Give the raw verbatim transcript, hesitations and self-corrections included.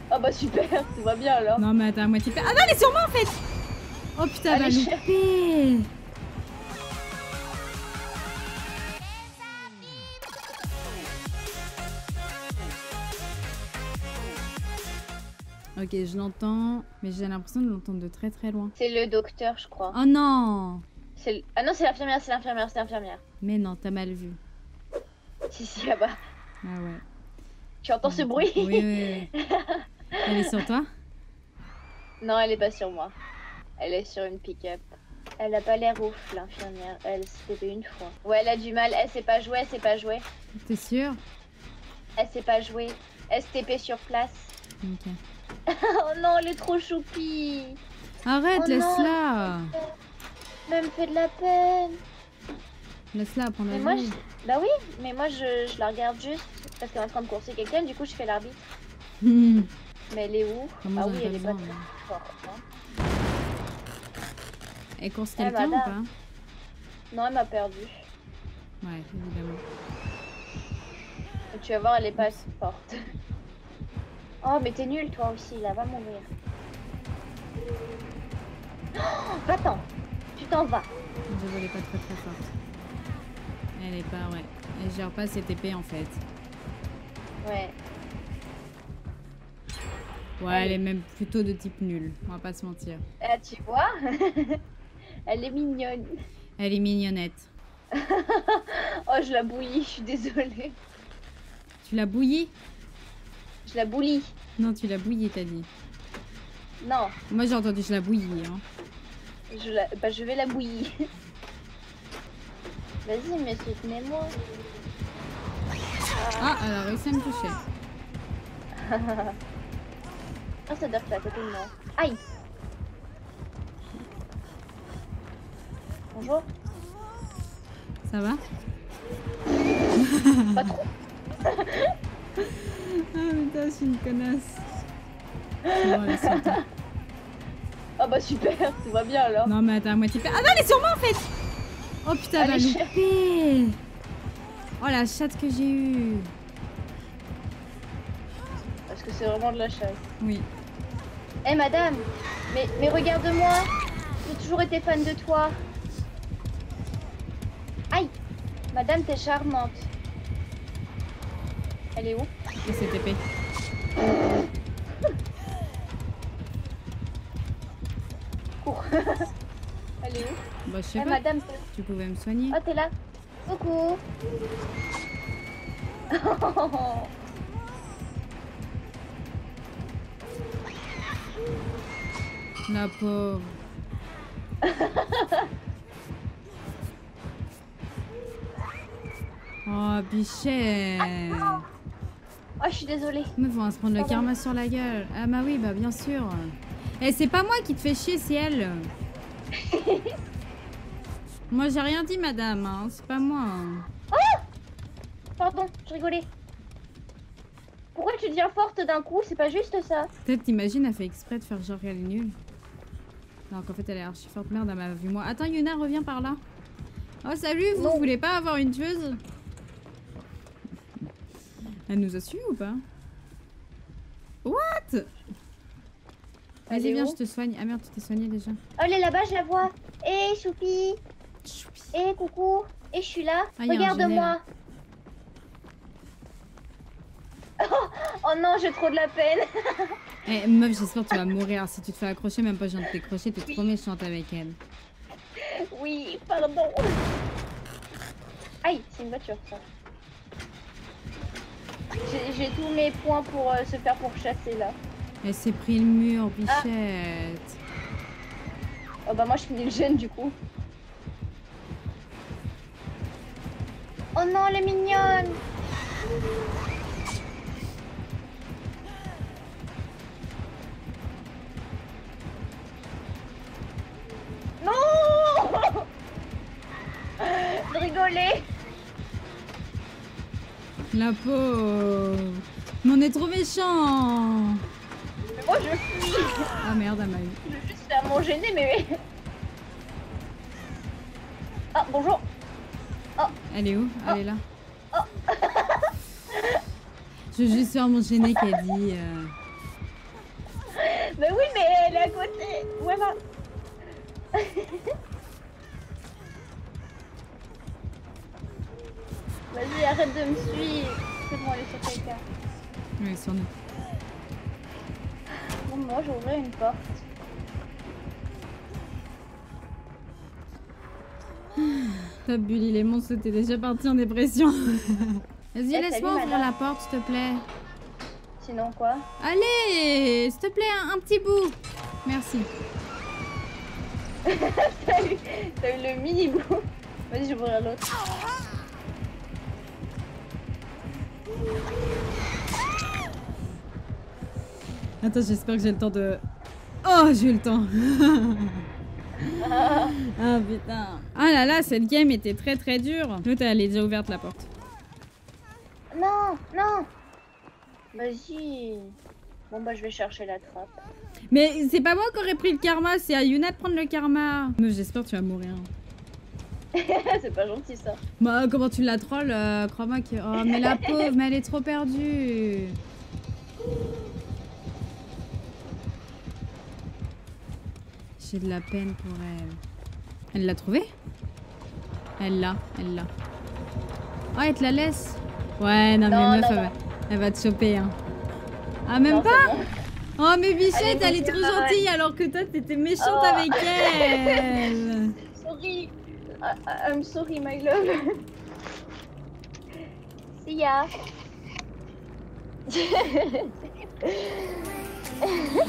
Ah bah super, tout va bien alors. Non mais attends, à moitié... Ah non, elle est sur moi en fait. Oh putain, elle va louper. Ok, je l'entends, mais j'ai l'impression de l'entendre de très très loin. C'est le docteur, je crois. Oh non. Le... Ah non, c'est l'infirmière, c'est l'infirmière, c'est l'infirmière. Mais non, t'as mal vu. Si, si, là-bas. Ah ouais. Tu entends ce bruit? Oui, oui, oui. Elle est sur toi? Non, elle est pas sur moi. Elle est sur une pick-up. Elle a pas l'air ouf, l'infirmière. Elle s'est T P une fois. Ouais, elle a du mal. Elle sait pas jouer, elle sait pas jouer. T'es sûre? Elle sait pas jouer. S T P sur place. Ok. Oh non, elle est trop choupie. Arrête, oh laisse-la. Elle me fait de la peine. Laisse-la prendre la mais moi, vie. je... Bah oui, mais moi je, je la regarde juste parce qu'elle est en train de courser quelqu'un, du coup je fais l'arbitre. Mmh. Mais elle est où? Comment Ah oui, elle est pas très forte. Hein. Elle course quelqu'un eh, ou pas? Non, elle m'a perdu. Ouais, évidemment. Et tu vas voir, elle est pas forte. Oh, mais t'es nulle toi aussi, là, va mourir. Oh, va-t'en, tu t'en vas. Je elle est pas très très forte. Elle est pas, ouais. Elle gère pas ses T P en fait. Ouais. Ouais, elle, elle est même plutôt de type nul, on va pas se mentir. Ah, tu vois. Elle est mignonne. Elle est mignonnette. Oh, je la bouillis, je suis désolée. Tu la bouillis? Je la bouillis. Non, tu la bouillis, t'as dit. Non. Moi, j'ai entendu je la bouillis. Hein. Je, la... bah, je vais la bouillir. Vas-y, mais soutenez-moi. Ah, elle a réussi à me toucher. Ah, ça doit être à côté de moi. Aïe. Bonjour. Ça va? Pas trop. Ah putain, je suis une connasse. Bon, ah bah super, tout va bien alors. Non mais attends, à moitié... Ah non, elle est sur moi en fait. Oh putain, elle va louper. Oh la chatte que j'ai eue. Parce que c'est vraiment de la chasse. Oui. Eh hey, madame, mais, mais regarde-moi. J'ai toujours été fan de toi. Aïe. Madame, t'es charmante. Elle est où? Et c'est T P. Cours. Elle est où? Bah je sais hey, pas. Madame, tu pouvais me soigner. Oh, t'es là. Coucou. La pauvre. Oh, bichette. Oh, je suis désolée. Mais on va se prendre le karma sur la gueule. Ah bah oui, bah bien sûr. Eh, c'est pas moi qui te fais chier, c'est elle. Moi, j'ai rien dit, madame. Hein. C'est pas moi. Oh, pardon, je rigolais. Pourquoi tu deviens forte d'un coup? C'est pas juste ça. Peut-être, t'imagines, elle fait exprès de faire genre qu'elle est nulle. Alors qu'en fait, elle est archi forte. Merde, elle m'a vu moi. Attends, Yuna, reviens par là. Oh, salut, vous non. voulez pas avoir une tueuse? Elle nous a su ou pas? What? Vas-y, viens, je te soigne. Ah merde, tu t'es soignée déjà. Oh, elle est là-bas, je la vois. Hé, hey, Choupi. Choupi. Hé, hey, coucou. Hé, hey, je suis là. Ah, regarde-moi. Oh, oh non, j'ai trop de la peine. Eh hey, meuf, j'espère que tu vas mourir. Si tu te fais accrocher, même pas je viens de t'écrocher, t'es oui. trop méchante avec elle. Oui, pardon. Aïe, c'est une voiture ça. J'ai tous mes points pour euh, se faire pourchasser là. Elle s'est pris le mur, bichette. Ah. Oh bah moi je finis le jeune du coup. Oh non, elle est mignonne. Non. Je rigolais. La pauvre. Mais on est trop méchants. Mais moi je fuis. Ah merde, elle m'a eu. Je veux juste faire mon gêner mais... Ah bonjour. Oh. Elle est où? Oh. Elle est là. Oh. Je veux juste faire mon gêner qu'elle dit. Euh... Mais oui, mais elle est à côté. Voilà. Vas-y, arrête de me suivre. C'est bon, elle est sur quelqu'un. Oui, sur nous. Bon, moi, j'ouvrais une porte. Top Bully, les monstres étaient déjà partis en dépression. Vas-y, Eh, laisse-moi salut, ouvrir madame. la porte, s'il te plaît. Sinon quoi? Allez, s'il te plaît, un, un petit bout. Merci. T'as eu, t'as eu le mini bout. Vas-y, j'ouvrirai l'autre. Attends, j'espère que j'ai le temps de... Oh, j'ai eu le temps. Ah putain. Ah là là, cette game était très très dure. L'autre, elle est déjà ouverte la porte. Non, non. Vas-y. Bon bah je vais chercher la trappe. Mais c'est pas moi qui aurais pris le karma, c'est à Yuna de prendre le karma. Meuf, j'espère que tu vas mourir. C'est pas gentil ça. Bah, comment tu la trolls, euh, crois-moi que... Oh, mais la pauvre, mais elle est trop perdue. J'ai de la peine pour elle. Elle l'a trouvé? Elle l'a, elle l'a. Oh, elle te la laisse? Ouais, non, Non, mais meuf, non, elle, non. Va, elle va te choper, hein. Ah, même Non, pas? c'est bon. Oh, mais Bichette, elle Allez, est trop Bichette, gentille alors que toi, t'étais méchante Oh. avec elle. Sorry. I, I- I'm sorry my love. See ya.